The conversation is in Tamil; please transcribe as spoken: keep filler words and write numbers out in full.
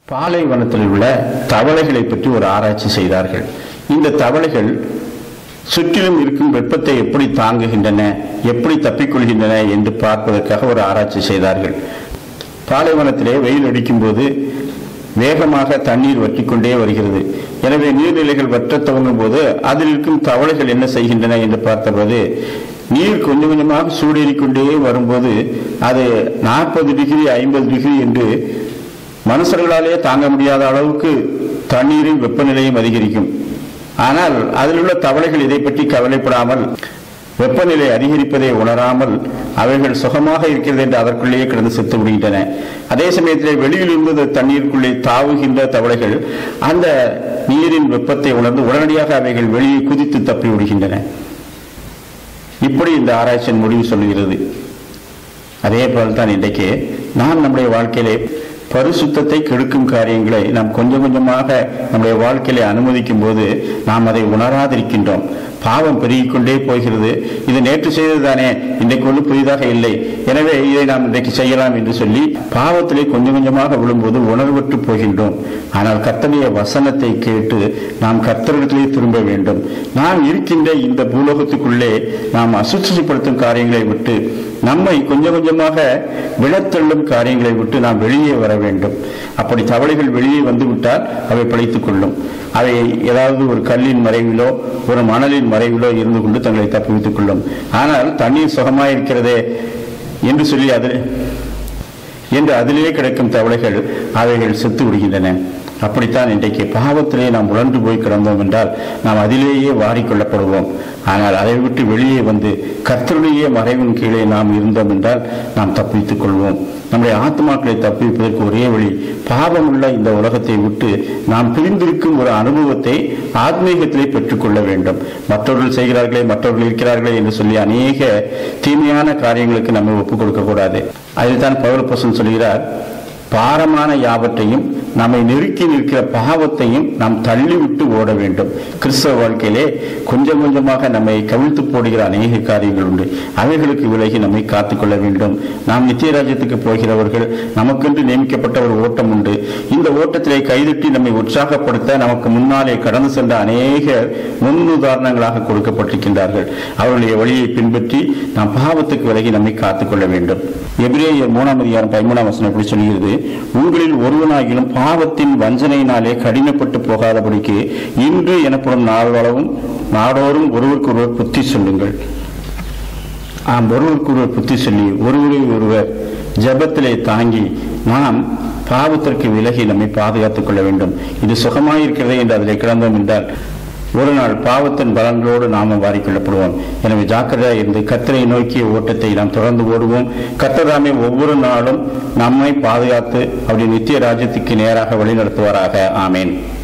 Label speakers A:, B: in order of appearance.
A: பாலைவனத்தில் உள்ள தவளைகளை பற்றி ஒரு ஆராய்ச்சி செய்தார்கள். இந்த தவளைகள் சுற்றிலும் இருக்கும் வெப்பத்தை எப்படி தாங்குகின்றன, எப்படி தப்பிக்கொள்கின்றன என்று பார்ப்பதற்காக ஒரு ஆராய்ச்சி செய்தார்கள். பாலைவனத்திலே வெயில் அடிக்கும் போது வேகமாக தண்ணீர் வற்றிக்கொண்டே வருகிறது. எனவே நீர்நிலைகள் வற்ற துவங்கும் போது அதில் இருக்கும் தவளைகள் என்ன செய்கின்றன என்று பார்த்தபோது, நீர் கொஞ்சம் கொஞ்சமாக சூடேறிக்கொண்டே வரும்போது அது நாற்பது டிகிரி ஐம்பது டிகிரி என்று மனுஷர்களாலே தாங்க முடியாத அளவுக்கு தண்ணீரின் வெப்பநிலையும் அதிகரிக்கும். ஆனால் அதில் உள்ள தவளைகள் இதை பற்றி கவலைப்படாமல், வெப்பநிலை அதிகரிப்பதை உணராமல் அவைகள் சுகமாக இருக்கிறது என்று அதற்குள்ளேயே கிடந்து செத்து விடுகின்றன. அதே சமயத்தில் வெளியில் இருந்து தண்ணீருக்குள்ளே தாவுகின்ற தவளைகள் அந்த நீரின் வெப்பத்தை உணர்ந்து உடனடியாக அவைகள் வெளியே குதித்து தப்பி விடுகின்றன. இப்படி இந்த ஆராய்ச்சியின் முடிவு சொல்லுகிறது. அதே போல்தான் இன்றைக்கு நாம் நம்முடைய வாழ்க்கையிலே பரிசுத்தத்தை கெடுக்கும் காரியங்களை நாம் கொஞ்சம் கொஞ்சமாக நம்முடைய வாழ்க்கையிலே அனுமதிக்கும் போது நாம் அதை உணராதிருக்கின்றோம். பாவம் பெருகிக் கொண்டே போகிறது. இது நேற்று செய்ததுதானே, இன்றைக்கு ஒன்றும் புதிதாக இல்லை, எனவே இதை நாம் இன்றைக்கு செய்யலாம் என்று சொல்லி பாவத்திலே கொஞ்சம் கொஞ்சமாக விழும்போது உணர்வற்று போகின்றோம். ஆனால் கர்த்தருடைய வசனத்தை கேட்டு நாம் கர்த்தரிடத்திலே திரும்ப வேண்டும். நாம் இருக்கின்ற இந்த பூலோகத்துக்குள்ளே நாம் அசுத்தப்படுத்தும் காரியங்களை விட்டு, நம்மை கொஞ்சம் கொஞ்சமாக விழத்தள்ளும் காரியங்களை விட்டு நாம் வெளியே வர வேண்டும். அப்படி தவளைகள் வெளியே வந்துவிட்டால் அவை பிழைத்துக் கொள்ளும். அவை ஏதாவது ஒரு கல்லின் மறைவிலோ ஒரு மணலின் மறைவிலோ இருந்து கொண்டு தங்களை தப்புவித்துக் கொள்ளும். ஆனால் தண்ணீர் சுகமாயிருக்கிறதே என்று சொல்லி அதில் என்று அதிலேயே கிடைக்கும் தவளைகள் அவைகள் செத்து விடுகின்றன. அப்படித்தான் இன்றைக்கு பாவத்திலே நாம் உழன்று போய் கிடந்தோம் என்றால் நாம் அதிலேயே வாரிக்கொள்ளப்படுவோம். ஆனால் அதை விட்டு வெளியே வந்து கர்த்தருடைய மறைவின் கீழே நாம் இருந்தோம் என்றால் நாம் தப்பித்துக் கொள்வோம். நம்முடைய ஆத்மாக்களை தப்பிப்பதற்கு ஒரே வழி, பாவம் உள்ள இந்த உலகத்தை விட்டு நாம் பிரிந்திருக்கும் ஒரு அனுபவத்தை ஆத்மீகத்திலே பெற்றுக்கொள்ள வேண்டும். மற்றவர்கள் செய்கிறார்களே, மற்றவர்கள் இருக்கிறார்களே என்று சொல்லி அநேக தீமையான காரியங்களுக்கு நம்ம ஒப்புக் கொடுக்க கூடாது. அதில்தான் பவுல் அப்போஸ்தலன் சொல்கிறார், பாரமான யாவற்றையும் நம்மை நெருக்கி நிற்கிற பாவத்தையும் நாம் தள்ளிவிட்டு ஓட வேண்டும். கிறிஸ்தவ வாழ்க்கையிலே கொஞ்சம் கொஞ்சமாக நம்மை கவிழ்த்து போடுகிற அநேக காரியங்கள் உண்டு. அவைகளுக்கு விலகி நம்மை காத்துக்கொள்ள வேண்டும். நாம் நித்திய ராஜ்யத்துக்கு போகிறவர்கள், நமக்கென்று நியமிக்கப்பட்ட ஒரு ஓட்டம் உண்டு. இந்த ஓட்டத்திலே கைதட்டி நம்மை உற்சாகப்படுத்த நமக்கு முன்னாலே கடந்து சென்ற அநேக முன்னுதாரணங்களாக கொடுக்கப்பட்டிருக்கின்றார்கள். அவருடைய வழியை பின்பற்றி நாம் பாவத்துக்கு விலகி நம்மை காத்துக்கொள்ள வேண்டும். எபிரேயர் மூணாம் அதிகாரம் பதிமூணாம் வசனம் எப்படி சொல்கிறது, உங்களில் ஒருவனாகிலும் பாவத்தின் வஞ்சனையினாலே கடினப்பட்டு போகாதபடிக்கு இன்று எனப்படும் நாளளவும் நாடோறும் ஒருவருக்கு ஒருவர் புத்தி சொல்லுங்கள். ஆம், ஒருவருக்கு ஒருவர் புத்தி சொல்லி ஒருவரை ஒருவர் ஜெபத்திலே தாங்கி நாம் பாவத்திற்கு விலகி நம்மை பாதுகாத்துக் கொள்ள வேண்டும். இது சுகமாயிருக்கிறதே என்று அதில் கிடந்தோம் என்றால் ஒரு நாள் பாவத்தின் பலன்களோடு நாமும் வாரிக்கொள்ளப்படுவோம். எனவே ஜாக்கிரதையா இருந்து கர்த்தரை நோக்கிய ஓட்டத்தை நாம் தொடர்ந்து ஓடுவோம். கர்த்தர் தாமே ஒவ்வொரு நாளும் நம்மை பாதுகாத்து அவருடைய நித்திய ராஜ்யத்துக்கு நேராக வழி நடத்துவாராக. ஆமேன்.